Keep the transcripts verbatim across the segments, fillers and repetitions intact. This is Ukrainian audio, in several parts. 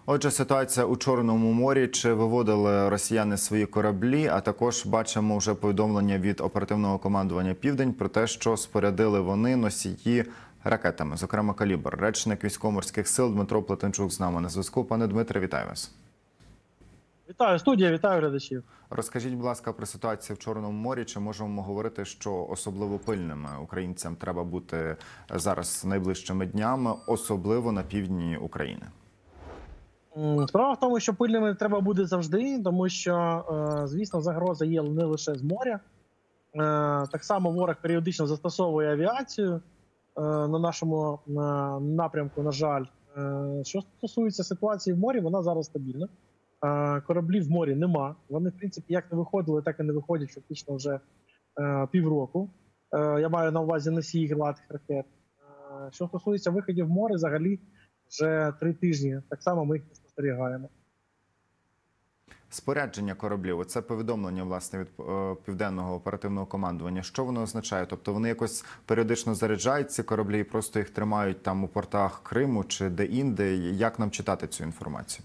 Отже, ситуація у Чорному морі. Чи виводили росіяни свої кораблі? А також бачимо вже повідомлення від оперативного командування «Південь» про те, що спорядили вони носії ракетами, зокрема «Калібр». Речник військово-морських сил Дмитро Плетенчук з нами на зв'язку. Пане Дмитре, вітаю вас. Вітаю, студія, вітаю глядачів. Розкажіть, будь ласка, про ситуацію в Чорному морі. Чи можемо говорити, що особливо пильними українцям треба бути зараз найближчими днями, особливо на півдні України? Справа в тому, що пильними треба бути завжди, тому що, звісно, загроза є не лише з моря. Так само ворог періодично застосовує авіацію на нашому напрямку, на жаль. Що стосується ситуації в морі, вона зараз стабільна. Кораблів в морі нема. Вони, в принципі, як не виходили, так і не виходять фактично вже півроку. Я маю на увазі носії крилатих ракет. Що стосується виходів в море, взагалі вже три тижні. Так само ми їх не спостерігаємо. Спорядження кораблів – це повідомлення, власне, від Південного оперативного командування. Що воно означає? Тобто вони якось періодично заряджають ці кораблі і просто їх тримають там у портах Криму чи де-інде? Як нам читати цю інформацію?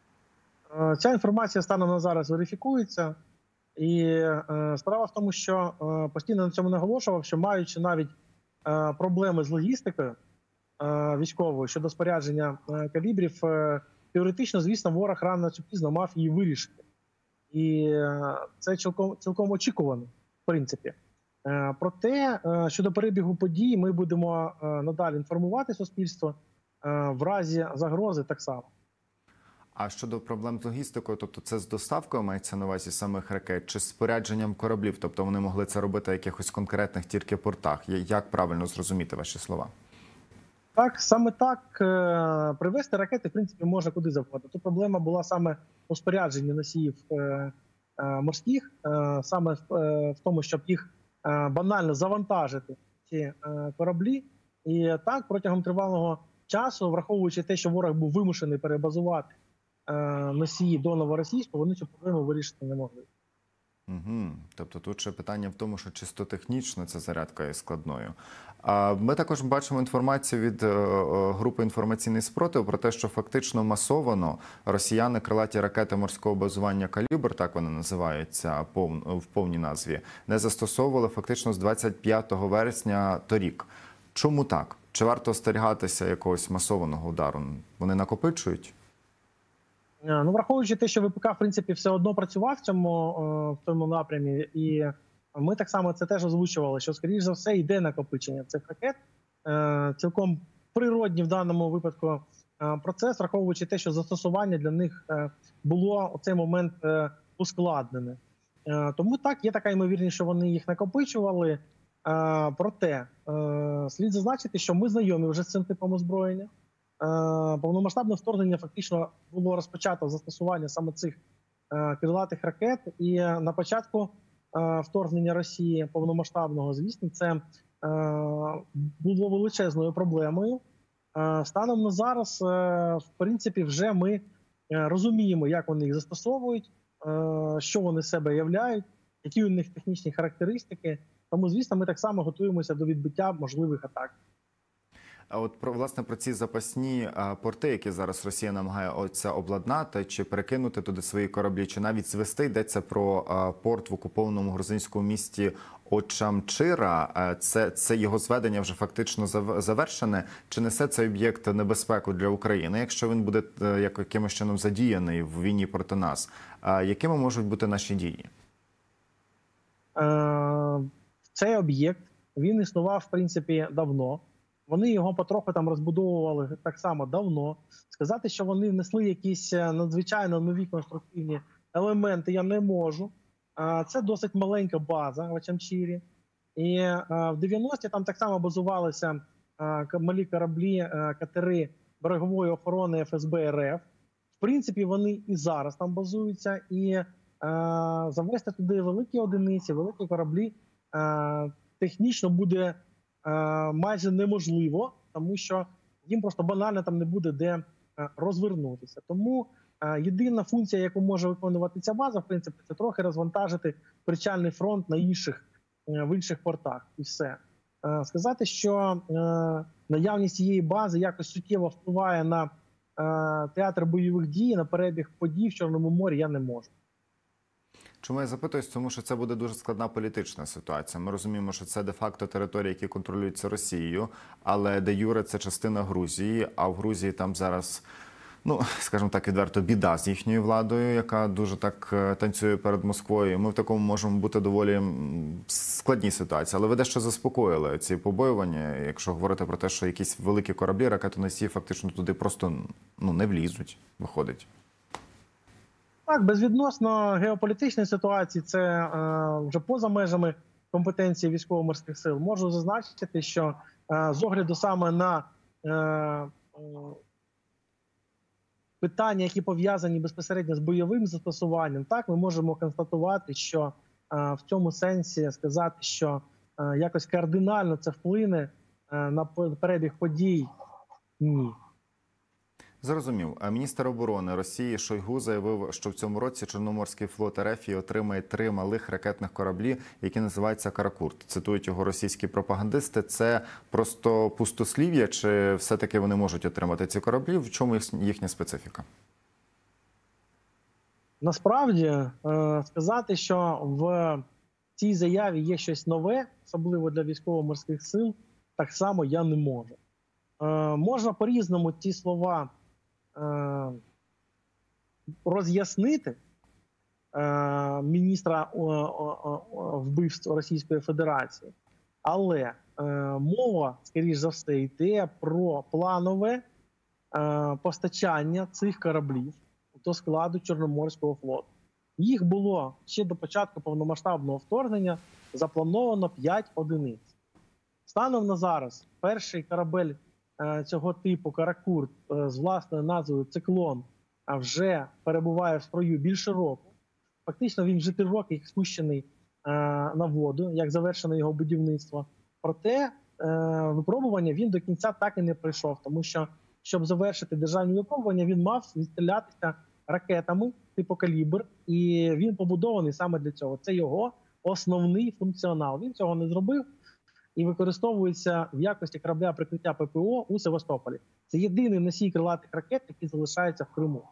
Ця інформація станом на зараз верифікується. І е, справа в тому, що е, постійно на цьому наголошував, що маючи навіть е, проблеми з логістикою е, військовою щодо спорядження е, калібрів, е, теоретично, звісно, ворог рано чи пізно мав її вирішити. І е, це цілком, цілком очікувано, в принципі. Е, проте, е, щодо перебігу подій, ми будемо е, надалі інформувати суспільство е, в разі загрози так само. А щодо проблем з логістикою, тобто це з доставкою мається на увазі самих ракет, чи з спорядженням кораблів? Тобто вони могли це робити в якихось конкретних тільки портах? Як правильно зрозуміти ваші слова? Так, саме так. Привезти ракети, в принципі, може куди завгодно. Тут проблема була саме у спорядженні носіїв морських, саме в тому, щоб їх банально завантажити, ці кораблі. І так, протягом тривалого часу, враховуючи те, що ворог був вимушений перебазувати носії до Новоросійського, вони цю проблему вирішити не могли. Угу. Тобто тут ще питання в тому, що чисто технічно ця зарядка є складною. Ми також бачимо інформацію від групи «Інформаційний спротив» про те, що фактично масовано росіяни крилаті ракети морського базування «Калібр», так вони називаються в повній назві, не застосовували фактично з двадцять п'ятого вересня торік. Чому так? Чи варто остерігатися якогось масованого удару? Вони накопичують? Ну, враховуючи те, що ВПК, в принципі, все одно працював в цьому, в цьому напрямі, і ми так само це теж озвучували, що, скоріш за все, йде накопичення цих ракет. Цілком природній в даному випадку процес, враховуючи те, що застосування для них було у цей момент ускладнене. Тому так, є така ймовірність, що вони їх накопичували. Проте, слід зазначити, що ми знайомі вже з цим типом озброєння. Повномасштабне вторгнення фактично було розпочато застосування саме цих крилатих ракет. І на початку вторгнення Росії повномасштабного, звісно, це було величезною проблемою. Станом на зараз, в принципі, вже ми розуміємо, як вони їх застосовують, що вони з себе являють, які у них технічні характеристики. Тому, звісно, ми так само готуємося до відбиття можливих атак. А от про, власне, про ці запасні а, порти, які зараз Росія намагається обладнати, чи перекинути туди свої кораблі, чи навіть звести, йдеться про а, порт в окупованому грузинському місті Очамчира. А, це, це його зведення вже фактично завершене. Чи несе цей об'єкт небезпеку для України, якщо він буде як, якимось чином задіяний в війні проти нас? А, якими можуть бути наші дії? Е, цей об'єкт, він існував, в принципі, давно. Вони його потроху там розбудовували так само давно. Сказати, що вони внесли якісь надзвичайно нові конструктивні елементи, я не можу. Це досить маленька база в Очамчирі. І в дев'яності там так само базувалися малі кораблі, катери берегової охорони еф ес бе ер еф. В принципі, вони і зараз там базуються. І завести туди великі одиниці, великі кораблі технічно буде майже неможливо, тому що їм просто банально там не буде де розвернутися. Тому єдина функція, яку може виконувати ця база, в принципі, це трохи розвантажити причальний фронт на інших, в інших портах. І все. Сказати, що наявність цієї бази якось суттєво впливає на театр бойових дій, на перебіг подій в Чорному морі я не можу. Чому я запитуюсь? Тому що це буде дуже складна політична ситуація. Ми розуміємо, що це де-факто території, які контролюються Росією, але де юре це частина Грузії, а в Грузії там зараз, ну, скажімо так, відверто біда з їхньою владою, яка дуже так танцює перед Москвою. Ми в такому можемо бути доволі складній ситуації. Але ви дещо заспокоїли ці побоювання, якщо говорити про те, що якісь великі кораблі, ракетоносії фактично туди просто ну, не влізуть, виходить. Так, безвідносно геополітичної ситуації, це е, вже поза межами компетенції військово-морських сил. Можу зазначити, що е, з огляду саме на е, е, питання, які пов'язані безпосередньо з бойовим застосуванням, так, ми можемо констатувати, що е, в цьому сенсі сказати, що е, якось кардинально це вплине е, на перебіг подій – ні. Зрозумів. Міністр оборони Росії Шойгу заявив, що в цьому році Чорноморський флот РФ отримає три малих ракетних кораблі, які називаються «Каракурт». Цитують його російські пропагандисти. Це просто пустослів'я, чи все-таки вони можуть отримати ці кораблі? В чому їхня специфіка? Насправді, сказати, що в цій заяві є щось нове, особливо для військово-морських сил, так само я не можу. Можна по-різному ті слова роз'яснити міністра вбивств Російської Федерації, але мова, скоріш за все, йде про планове постачання цих кораблів до складу Чорноморського флоту. Їх було ще до початку повномасштабного вторгнення заплановано п'ять одиниць. Станом на зараз перший корабель цього типу «Каракурт» з власною назвою «Циклон» вже перебуває в строю більше року. Фактично він вже три роки як спущений на воду, як завершено його будівництво. Проте випробування він до кінця так і не пройшов, тому що, щоб завершити державні випробування, він мав відстрілятися ракетами типу «Калібр», і він побудований саме для цього. Це його основний функціонал. Він цього не зробив і використовується в якості корабля прикриття ППО у Севастополі. Це єдиний носій крилатих ракет, який залишається в Криму.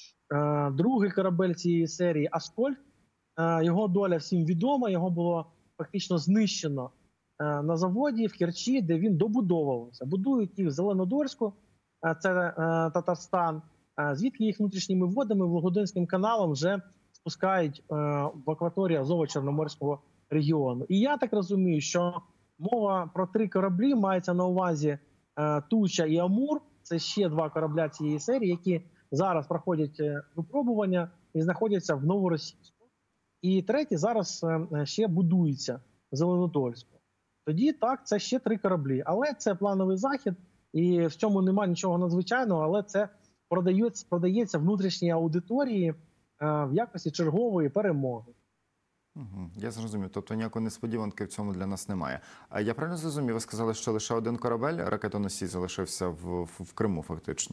Другий корабель цієї серії «Аскольд», його доля всім відома, його було фактично знищено на заводі в Керчі, де він добудовувався. Будують їх в Зеленодольську, це Татарстан, звідки їх внутрішніми водами Волгодонським каналом вже спускають в акваторію Азово-Чорноморського регіону. І я так розумію, що мова про три кораблі мається на увазі «Туча» і «Амур». Це ще два корабля цієї серії, які зараз проходять випробування і знаходяться в Новоросійську. І третій зараз ще будується в Зеленодольську. Тоді так, це ще три кораблі. Але це плановий захід, і в цьому немає нічого надзвичайного, але це продається, продається внутрішній аудиторії в якості чергової перемоги. Угу, я зрозумів. Тобто ніякої несподіванки в цьому для нас немає. А я правильно зрозумів, ви сказали, що лише один корабель ракетоносій залишився в, в, в Криму фактично?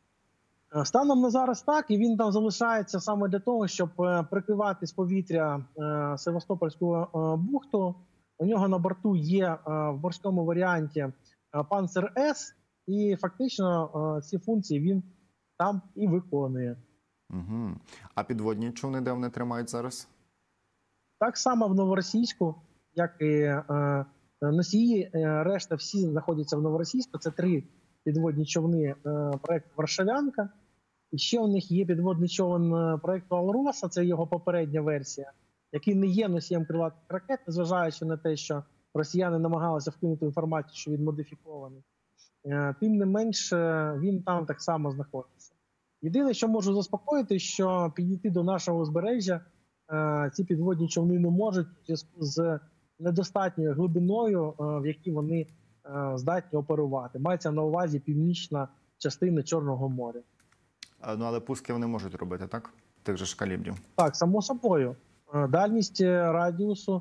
Станом на зараз так, і він там залишається саме для того, щоб прикривати з повітря Севастопольську бухту. У нього на борту є в морському варіанті «Панцер-С», і фактично ці функції він там і виконує. Угу. А підводні човни, де вони тримають зараз? Так само в Новоросійську, як і е, носії, е, решта всі знаходяться в Новоросійську. Це три підводні човни е, проєкту «Варшавянка». І ще у них є підводний човен проєкту «Алроса», це його попередня версія, який не є носієм крилатих ракет, незважаючи на те, що росіяни намагалися вкинути інформацію, що він модифікований. Е, тим не менш, він там так само знаходиться. Єдине, що можу заспокоїти, що підійти до нашого узбережжя ці підводні човни не можуть в зв'язку з недостатньою глибиною, в якій вони здатні оперувати. Мається на увазі північна частина Чорного моря. Ну, але пуски вони можуть робити, так? Тих же ж калібрів. Так, само собою. Дальність радіусу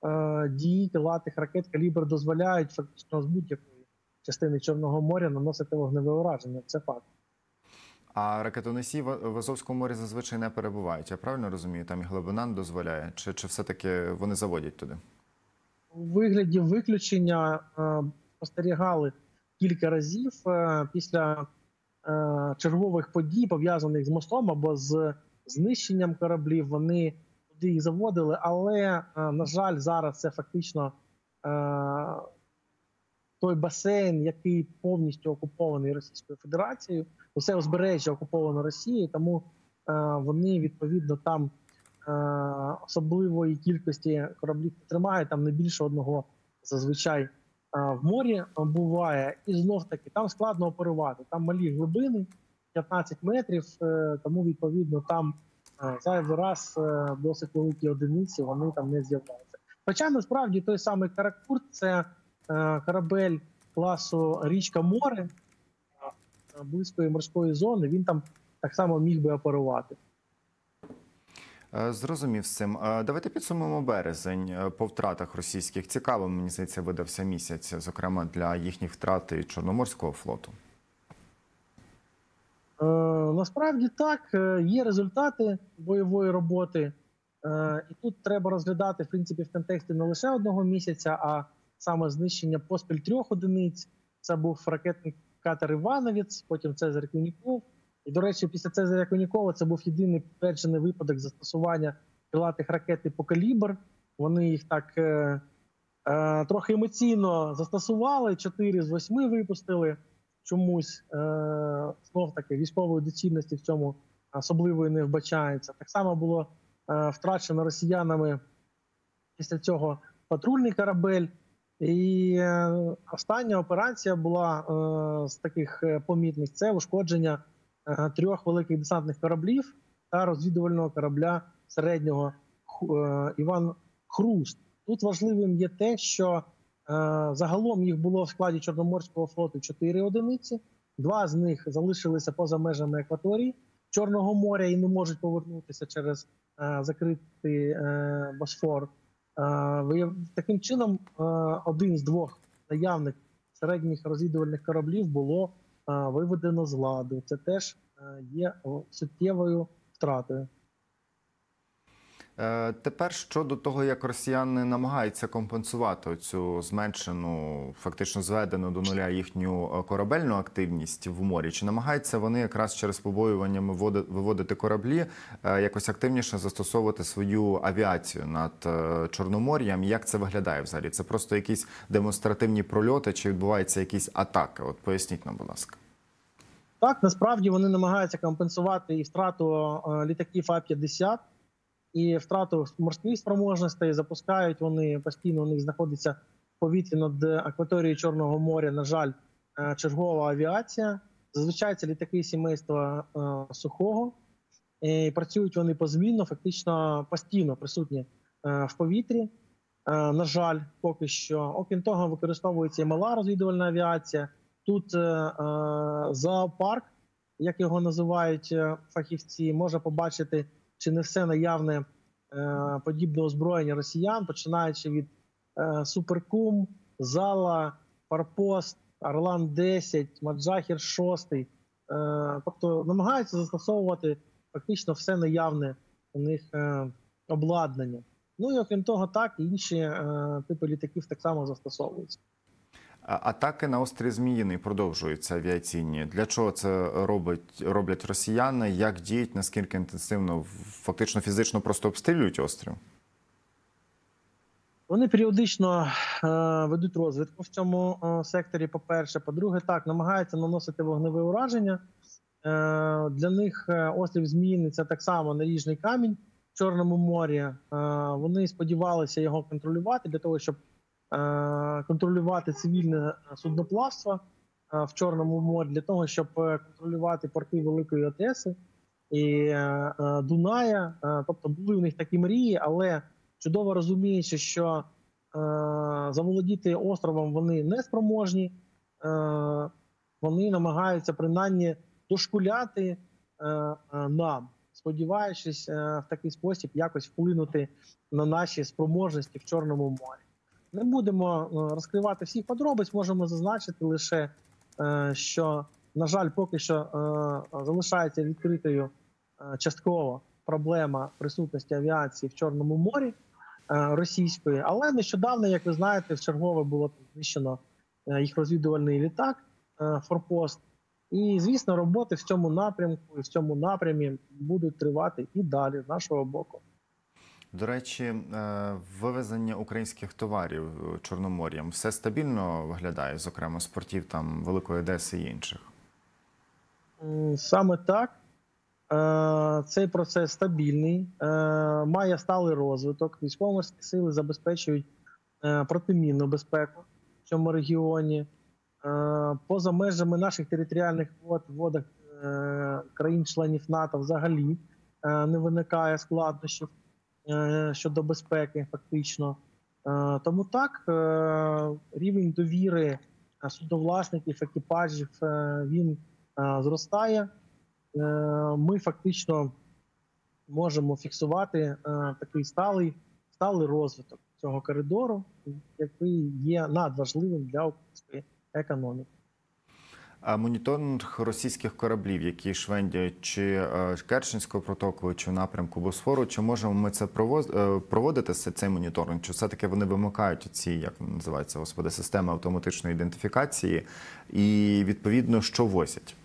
дії крилатих ракет «Калібр» дозволяють фактично з будь-якої частини Чорного моря наносити вогневе ураження. Це факт. А ракетоносії в Азовському морі зазвичай не перебувають. Я правильно розумію? Там і глибина не дозволяє? Чи, чи все-таки вони заводять туди? У вигляді виключення спостерігали кілька разів після е, чергових подій, пов'язаних з мостом або з знищенням кораблів. Вони туди їх заводили, але, е, на жаль, зараз це фактично е, той басейн, який повністю окупований Російською Федерацією, усе узбережжя окуповано Росією, тому е, вони, відповідно, там е, особливої кількості кораблів не тримають, там не більше одного зазвичай е, в морі буває. І знов-таки там складно оперувати, там малі глибини, п'ятнадцять метрів, е, тому, відповідно, там е, зайвий раз е, досить великі одиниці, вони там не з'являються. Хоча, насправді, той самий Каракурт – це е, корабель класу «Річка Море», е, близької морської зони, він там так само міг би оперувати. Е, Зрозумів з цим. Е, Давайте підсумуємо березень е, по втратах російських. Цікаво, мені здається, видався місяць, зокрема, для їхніх втрат і Чорноморського флоту. Е, насправді так, е, є результати бойової роботи. Е, і тут треба розглядати, в принципі, в контексті не лише одного місяця, а саме знищення поспіль трьох одиниць. Це був ракетний катер «Івановець», потім Цезарь Куніков. І, до речі, після Цезаря Кунікова це був єдиний підтверджений випадок застосування крилатих ракет типу «Калібр». Вони їх так е, е, трохи емоційно застосували, чотири з восьми випустили. Чомусь е, знов-таки військової доцільності в цьому особливої не вбачається. Так само було е, втрачено росіянами після цього патрульний корабель. І е, остання операція була е, з таких е, помітних – це ушкодження е, трьох великих десантних кораблів та розвідувального корабля середнього е, Іван Хруст. Тут важливим є те, що е, загалом їх було в складі Чорноморського флоту чотири одиниці, два з них залишилися поза межами акваторії Чорного моря і не можуть повернутися через е, закритий е, Босфор. Е, таким чином, е, один з двох наявних середніх розвідувальних кораблів було е, виведено з ладу. Це теж е, є суттєвою втратою. Е, Тепер щодо того, як росіяни намагаються компенсувати цю зменшену, фактично зведену до нуля їхню корабельну активність в морі, чи намагаються вони якраз через побоювання виводити кораблі, е, якось активніше застосовувати свою авіацію над е, Чорномор'ям? Як це виглядає взагалі? Це просто якісь демонстративні прольоти, чи відбуваються якісь атаки? От поясніть нам, будь ласка. Так, насправді вони намагаються компенсувати і втрату е, літаків А п'ятдесят, і втрату морських спроможностей. Запускають вони постійно, у них знаходиться в повітрі над акваторією Чорного моря, на жаль, чергова авіація. Зазвичай це літаки сімейства е, Сухого. І працюють вони позмінно, фактично постійно присутні е, в повітрі. Е, на жаль, поки що. Окрім того, використовується і мала розвідувальна авіація. Тут е, е, зоопарк, як його називають фахівці, може побачити, чи не все наявне е, подібне озброєння росіян, починаючи від е, Суперкум, Зала, Форпост, Орлан десять, Маджахір шість. Е, тобто намагаються застосовувати фактично все наявне у них е, обладнання. Ну і окрім того, так, інші е, типи літаків так само застосовуються. Атаки на острів Зміїний продовжуються авіаційні. Для чого це робить, роблять росіяни? Як діють, наскільки інтенсивно, фактично фізично просто обстрілюють острів? Вони періодично е, ведуть розвідку в цьому е, секторі, по-перше. По-друге, так, намагаються наносити вогневе ураження. Е, для них е, острів Зміїний – це так само наріжний камінь в Чорному морі. Е, вони сподівалися його контролювати для того, щоб контролювати цивільне судноплавство в Чорному морі, для того, щоб контролювати порти Великої Одеси і Дуная. Тобто були у них такі мрії, але чудово розуміючи, що заволодіти островом вони не спроможні, вони намагаються принаймні дошкуляти нам, сподіваючись в такий спосіб якось вплинути на наші спроможності в Чорному морі. Не будемо розкривати всіх подробиць, можемо зазначити лише, що, на жаль, поки що залишається відкритою частково проблема присутності авіації в Чорному морі російської, але нещодавно, як ви знаєте, вчергове було знищено їх розвідувальний літак «Форпост». І, звісно, роботи в цьому напрямку і в цьому напрямі будуть тривати і далі з нашого боку. До речі, е, вивезення українських товарів е, Чорномор'ям все стабільно виглядає, зокрема з портів там Великої Одеси і інших? М, Саме так. Е, Цей процес стабільний, е, має сталий розвиток. Військово-морські сили забезпечують е, протимінну безпеку в цьому регіоні. Е, Поза межами наших територіальних вод, водах е, країн-членів НАТО взагалі е, не виникає складнощів е, щодо безпеки, фактично. Е, Тому так, е, рівень довіри е, судновласників, екіпажів, е, він е, зростає. Е, Ми фактично можемо фіксувати е, такий сталий, сталий розвиток цього коридору, який є надважливим для української економіки. А моніторинг російських кораблів, які швендяють чи е, Керченського протоколу, чи в напрямку Босфору, чи можемо ми це провоз- е, проводити, це- цей моніторинг, чи все-таки вони вимикають ці, як називається, господи, системи автоматичної ідентифікації і, відповідно, що возять?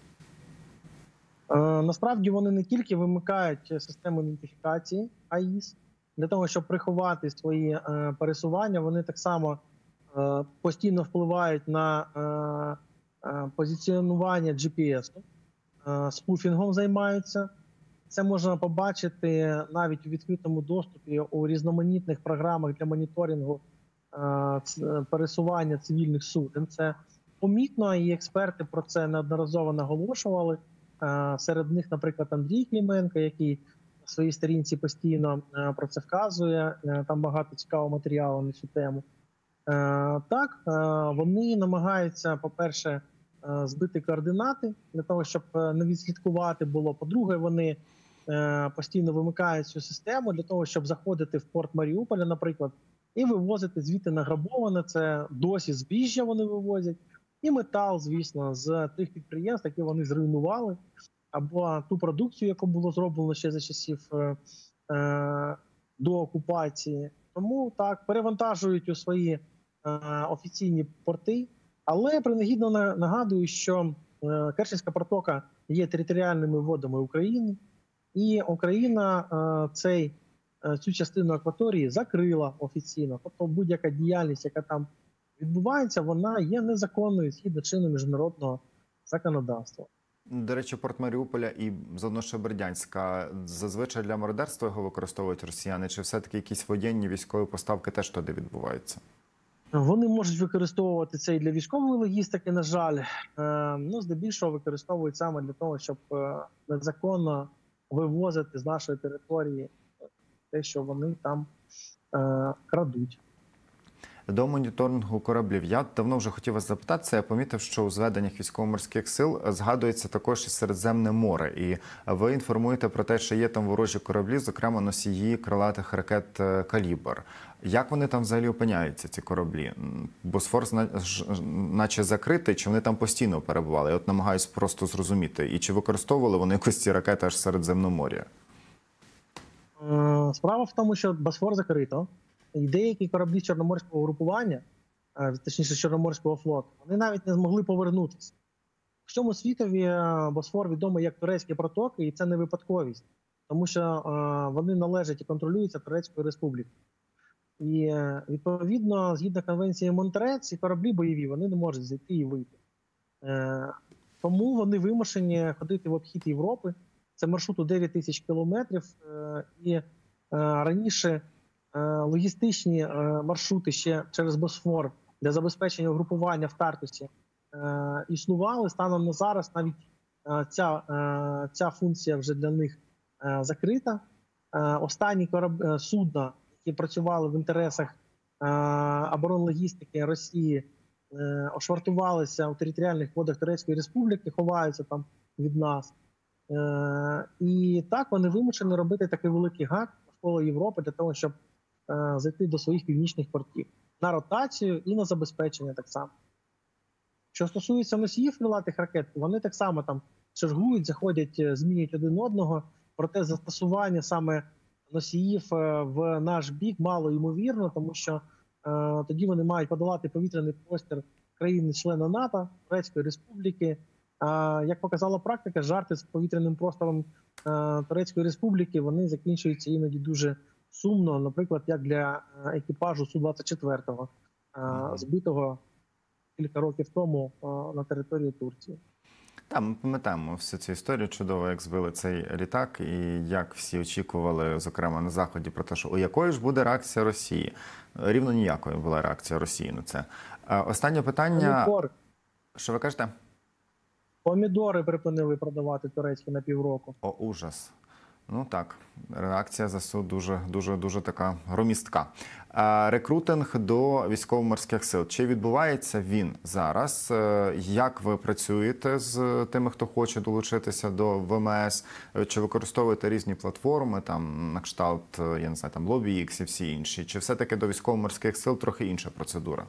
Е, Насправді вони не тільки вимикають систему ідентифікації АІС для того, щоб приховати свої е, пересування, вони так само е, постійно впливають на е, е, позиціонування джі пі ес, е, спуфінгом займаються. Це можна побачити навіть у відкритому доступі у різноманітних програмах для моніторингу е, ц- пересування цивільних суден. Це помітно, і експерти про це неодноразово наголошували. Е, Серед них, наприклад, Андрій Клименко, який на своїй сторінці постійно е, про це вказує. Е, Там багато цікавого матеріалу на цю тему. Е, Так, е, вони намагаються, по-перше, е, збити координати для того, щоб е, не відслідкувати було. По-друге, вони е, постійно вимикають цю систему для того, щоб заходити в порт Маріуполя, наприклад, і вивозити звідти награбоване. Це досі збіжжя вони вивозять. І метал, звісно, з тих підприємств, які вони зруйнували, або ту продукцію, яку було зроблено ще за часів е, е, до окупації. Тому так перевантажують у свої е, офіційні порти. Але принагідно на- нагадую, що е, Керченська протока є територіальними водами України, і Україна е, цей, е, цю частину акваторії закрила офіційно. Тобто будь-яка діяльність, яка там відбувається, вона є незаконною згідно чину міжнародного законодавства. До речі, порт Маріуполя і заодно ще Бердянська, зазвичай для мародерства його використовують росіяни, чи все-таки якісь воєнні військові поставки теж туди відбуваються? Вони можуть використовувати це і для військової логістики, на жаль. Е, Ну, здебільшого використовують саме для того, щоб е, незаконно вивозити з нашої території те, що вони там е, крадуть. До моніторингу кораблів. Я давно вже хотів вас запитатися. Я помітив, що у зведеннях військово-морських сил згадується також і Середземне море. І ви інформуєте про те, що є там ворожі кораблі, зокрема носії крилатих ракет е, «Калібр». Як вони там взагалі опиняються, ці кораблі? Босфор зна- ж- наче закритий, чи вони там постійно перебували? Я от намагаюся просто зрозуміти. І чи використовували вони якось ці ракети аж в Середземномор'я? Е, Справа в тому, що Босфор закрито, і деякі кораблі Чорноморського групування, е, точніше Чорноморського флоту, вони навіть не змогли повернутися. Всьому світові е, Босфор відомий як турецькі протоки, і це не випадковість, тому що е, вони належать і контролюються Турецькою республікою. І е, відповідно, згідно конвенції Монтере, ці кораблі бойові вони не можуть зайти і вийти. Е, Тому вони вимушені ходити в обхід Європи. Це маршрут у дев'ять тисяч кілометрів. е, І е, раніше е, логістичні е, маршрути ще через Босфор для забезпечення угрупування в Тартусі е, існували. Станом на зараз навіть е, ця, е, ця функція вже для них е, закрита. Е, Останні кораб... е, судна, які працювали в інтересах е, оборонлогістики Росії, е, ошвартувалися у територіальних водах Турецької Республіки, ховаються там від нас. Е, І так вони вимушені робити такий великий гак навколо Європи для того, щоб е, зайти до своїх північних портів на ротацію і на забезпечення так само. Що стосується носіїв крилатих ракет, вони так само там чергують, заходять, е, змінюють один одного, проте застосування саме носіїв е, в наш бік мало ймовірно, тому що е, тоді вони мають подолати повітряний простір країни-члена НАТО, Турецької Республіки, А як показала практика, жарти з повітряним простором е, Турецької Республіки вони закінчуються іноді дуже сумно, наприклад, як для е, екіпажу Су двадцять чотири, е, збитого кілька років тому е, на території Турції. Та, ми пам'ятаємо всю цю історію чудово, як збили цей літак, і як всі очікували, зокрема на Заході, про те, що у якої ж буде реакція Росії. Рівно ніякої була реакція Росії на це. Е, Останнє питання. Помідори. Що ви кажете? Помідори припинили продавати турецькі на півроку. О, ужас. Ну так, реакція ЗСУ дуже, дуже, дуже така громістка. Е, Рекрутинг до військово-морських сил. Чи відбувається він зараз? Е, Як ви працюєте з тими, хто хоче долучитися до ВМС? Е, Чи використовуєте різні платформи, там, на кшталт, е, я не знаю, там, LobbyX і всі інші? Чи все-таки до військово-морських сил трохи інша процедура?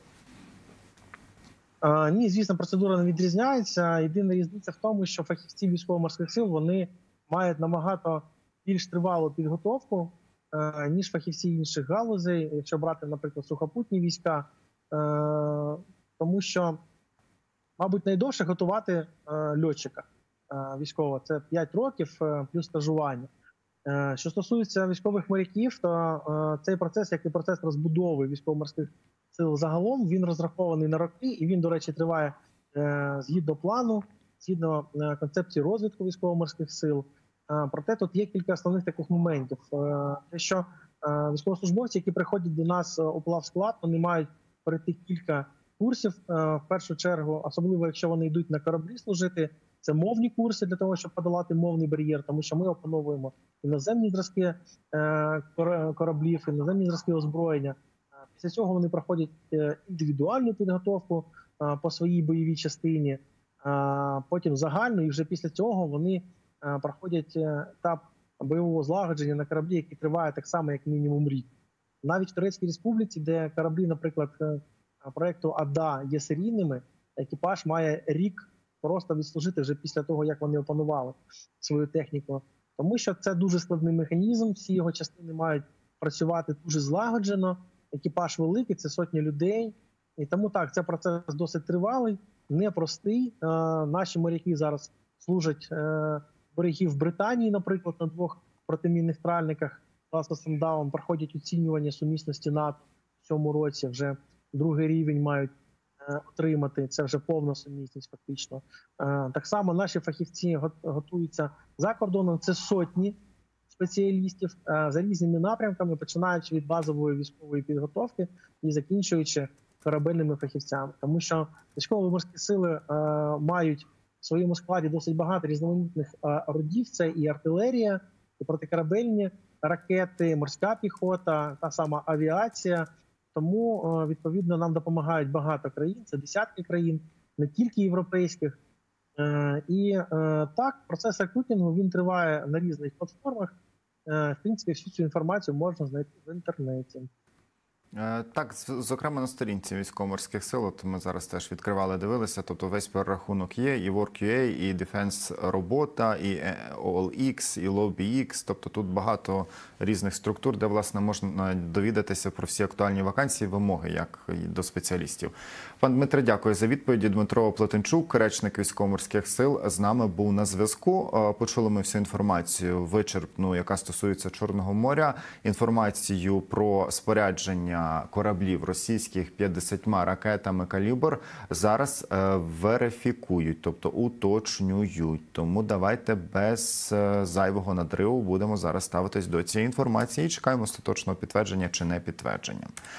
А, ні, звісно, процедура не відрізняється. Єдина різниця в тому, що фахівці військово-морських сил вони мають набагато більш тривалу підготовку, е, ніж фахівці інших галузей, якщо брати, наприклад, сухопутні війська, е, тому що, мабуть, найдовше готувати е, льотчика е, військового – це п'ять років е, плюс стажування. Е, що стосується військових моряків, то е, цей процес, як і процес розбудови військово-морських сил загалом, він розрахований на роки, і він, до речі, триває е, згідно плану, згідно е, концепції розвитку військово-морських сил. Е, проте тут є кілька основних таких моментів. Е, те, що е, військовослужбовці, які приходять до нас у плавсклад, вони мають пройти кілька курсів, е, в першу чергу, особливо якщо вони йдуть на кораблі служити, це мовні курси для того, щоб подолати мовний бар'єр, тому що ми опановуємо іноземні зразки е, кораблів, іноземні зразки озброєння. Після цього вони проходять індивідуальну підготовку по своїй бойовій частині, потім загальну, і вже після цього вони проходять етап бойового злагодження на кораблі, який триває так само, як мінімум рік. Навіть в Турецькій Республіці, де кораблі, наприклад, проєкту АДА є серійними, екіпаж має рік просто відслужити вже після того, як вони опанували свою техніку. Тому що це дуже складний механізм, всі його частини мають працювати дуже злагоджено. Екіпаж великий, це сотні людей. І тому так, це процес досить тривалий, непростий. Е, наші моряки зараз служать е, берегів в Британії, наприклад, на двох протимінних тральниках класу Сандаун, проходять оцінювання сумісності НАТО в цьому році. Вже другий рівень мають е, отримати. Це вже повна сумісність фактично. Е, так само наші фахівці готуються за кордоном. Це сотні спеціалістів за різними напрямками, починаючи від базової військової підготовки і закінчуючи корабельними фахівцями. Тому що військово-морські сили е, мають в своєму складі досить багато різноманітних е, родів. Це і артилерія, і протикорабельні ракети, морська піхота, та сама авіація. Тому, е, відповідно, нам допомагають багато країн, це десятки країн, не тільки європейських. Е, і е, так, процес рекрутингу, він триває на різних платформах. Е, в принципі, всю цю інформацію можна знайти в інтернеті. Так, зокрема на сторінці військово-морських сил, от ми зараз теж відкривали, дивилися, тобто весь перерахунок є, і Work.ua, і Defense Робота, і о ел ікс, і LobbyX, тобто тут багато різних структур, де, власне, можна довідатися про всі актуальні вакансії, вимоги, як і до спеціалістів. Пан Дмитре, дякую за відповіді. Дмитро Плетенчук, речник військово-морських сил, з нами був на зв'язку. Почули ми всю інформацію вичерпну, яка стосується Чорного моря, інформацію про спорядження кораблів російських п'ятдесятьма ракетами «Калібр» зараз е, верифікують, тобто уточнюють. Тому давайте без е, зайвого надриву будемо зараз ставитись до цієї інформації і чекаємо остаточного підтвердження чи не підтвердження.